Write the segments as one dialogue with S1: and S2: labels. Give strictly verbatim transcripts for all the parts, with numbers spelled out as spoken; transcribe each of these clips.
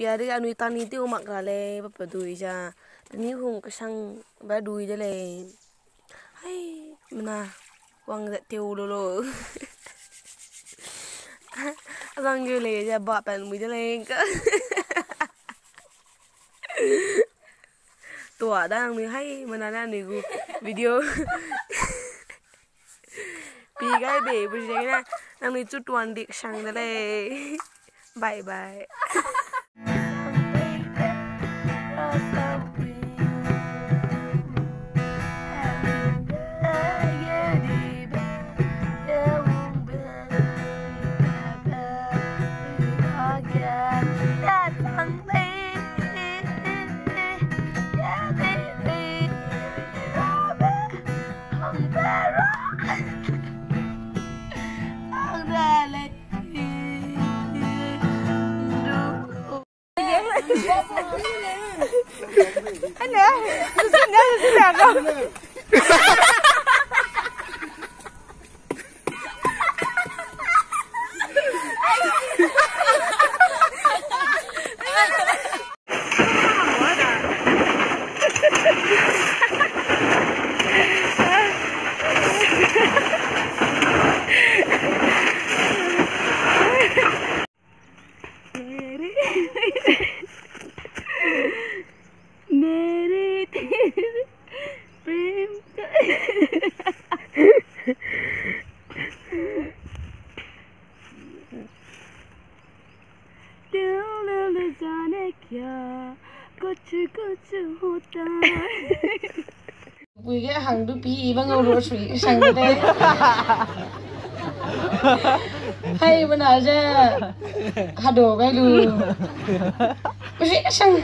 S1: piada anu tani ti umak kale papa dui ja. Tani hung kesang ba dui ja le. Hai mana wang dat tiu lolo. Abang gue le ja ba pan mu ja le ka. Tua đang nuôi hay mà nãy nuôi gu video pi cái bể bữa nay na đang nuôi chút tuần đi sang đây này bye bye.
S2: Anh nè, tôi xin nhớ tôi xin làm không?
S1: Bùi cái hàng đu pi băng ngầu rồi sủi sang đây hay bên nào ra hà đồ về luôn bùi sang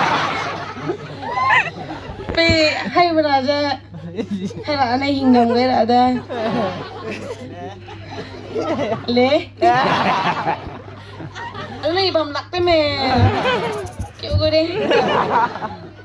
S1: pi hay bên nào ra hay là anh ấy hình đồng với lại đây lê anh này bầm lắc tới mẹ kiểu cái đi